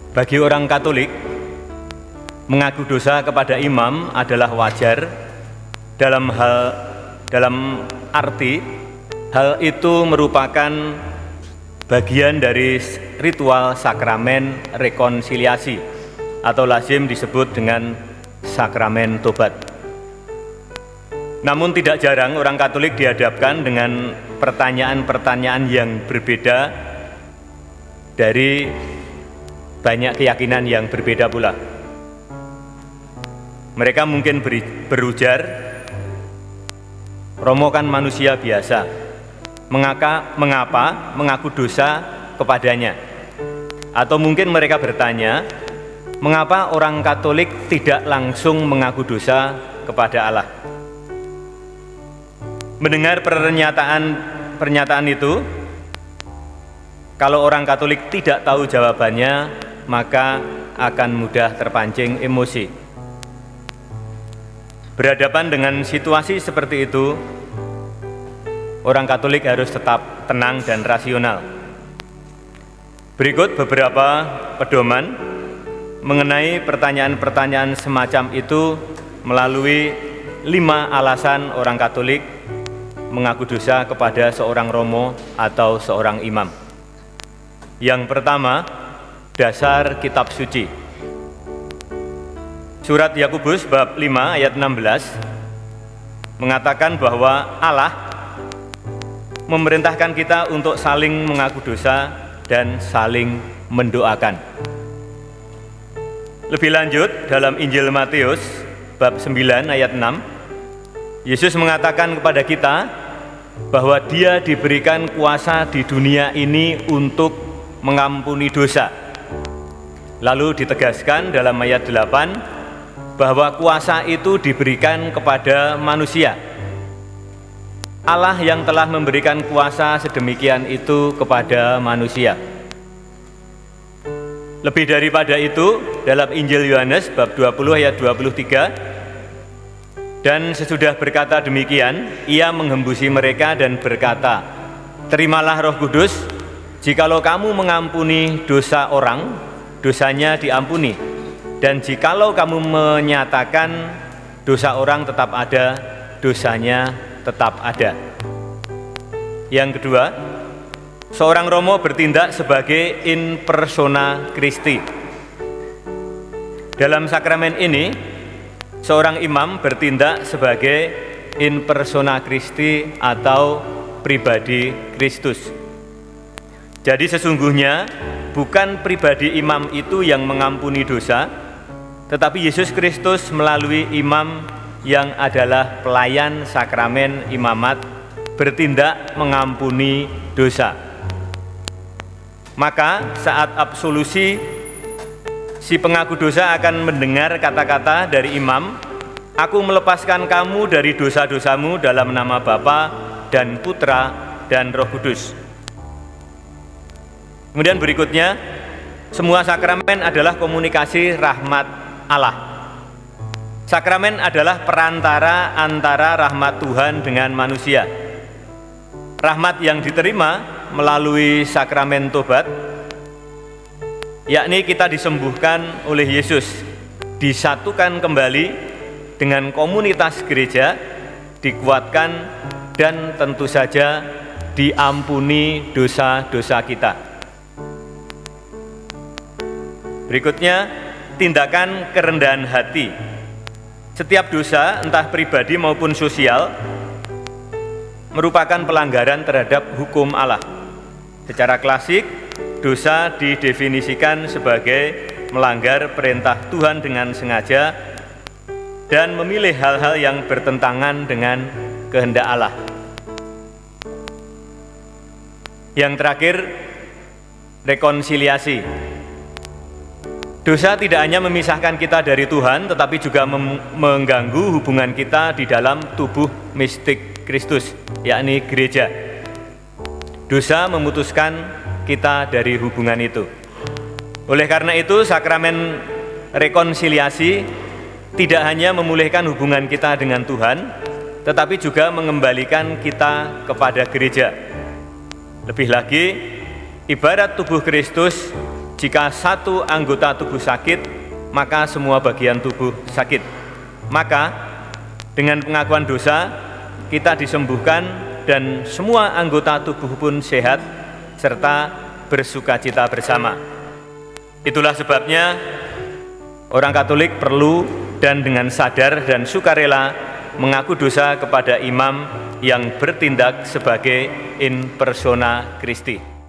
Bagi orang Katolik, mengaku dosa kepada imam adalah wajar dalam arti hal itu merupakan bagian dari ritual sakramen rekonsiliasi atau lazim disebut dengan sakramen tobat. Namun tidak jarang orang Katolik dihadapkan dengan pertanyaan-pertanyaan yang berbeda dari banyak keyakinan yang berbeda pula. Mereka mungkin berujar, Romo kan manusia biasa, mengapa mengaku dosa kepadanya? Atau mungkin mereka bertanya, mengapa orang Katolik tidak langsung mengaku dosa kepada Allah? Mendengar pernyataan itu, kalau orang Katolik tidak tahu jawabannya, maka akan mudah terpancing emosi. Berhadapan dengan situasi seperti itu, orang Katolik harus tetap tenang dan rasional. Berikut beberapa pedoman mengenai pertanyaan-pertanyaan semacam itu melalui 5 alasan orang Katolik mengaku dosa kepada seorang romo atau seorang imam. Yang pertama, dasar kitab suci. Surat Yakobus bab 5 ayat 16 mengatakan bahwa Allah memerintahkan kita untuk saling mengaku dosa dan saling mendoakan. Lebih lanjut, dalam Injil Matius bab 9 ayat 6, Yesus mengatakan kepada kita bahwa Dia diberikan kuasa di dunia ini untuk mengampuni dosa. Lalu ditegaskan dalam ayat 8 bahwa kuasa itu diberikan kepada manusia. Allah yang telah memberikan kuasa sedemikian itu kepada manusia. Lebih daripada itu, dalam Injil Yohanes bab 20 ayat 23, dan sesudah berkata demikian, ia menghembusi mereka dan berkata, terimalah Roh Kudus, jikalau kamu mengampuni dosa orang, dosanya diampuni, dan jikalau kamu menyatakan dosa orang tetap ada, dosanya tetap ada. Yang kedua, seorang romo bertindak sebagai in persona Christi. Dalam sakramen ini, seorang imam bertindak sebagai in persona Christi atau pribadi Kristus. Jadi sesungguhnya bukan pribadi imam itu yang mengampuni dosa, tetapi Yesus Kristus melalui imam yang adalah pelayan sakramen imamat bertindak mengampuni dosa. Maka saat absolusi, si pengaku dosa akan mendengar kata-kata dari imam, aku melepaskan kamu dari dosa-dosamu dalam nama Bapa dan Putra dan Roh Kudus. Kemudian berikutnya, semua sakramen adalah komunikasi rahmat Allah. Sakramen adalah perantara antara rahmat Tuhan dengan manusia. Rahmat yang diterima melalui sakramen tobat, yakni kita disembuhkan oleh Yesus, disatukan kembali dengan komunitas gereja, dikuatkan, dan tentu saja diampuni dosa-dosa kita. Berikutnya, tindakan kerendahan hati. Setiap dosa, entah pribadi maupun sosial, merupakan pelanggaran terhadap hukum Allah. Secara klasik, dosa didefinisikan sebagai melanggar perintah Tuhan dengan sengaja dan memilih hal-hal yang bertentangan dengan kehendak Allah. Yang terakhir, rekonsiliasi. Dosa tidak hanya memisahkan kita dari Tuhan, tetapi juga mengganggu hubungan kita di dalam tubuh mistik Kristus, yakni gereja. Dosa memutuskan kita dari hubungan itu. Oleh karena itu, sakramen rekonsiliasi tidak hanya memulihkan hubungan kita dengan Tuhan, tetapi juga mengembalikan kita kepada gereja. Lebih lagi, ibarat tubuh Kristus, jika satu anggota tubuh sakit, maka semua bagian tubuh sakit. Maka dengan pengakuan dosa kita disembuhkan dan semua anggota tubuh pun sehat serta bersukacita bersama. Itulah sebabnya orang Katolik perlu dan dengan sadar dan sukarela mengaku dosa kepada imam yang bertindak sebagai in persona Christi.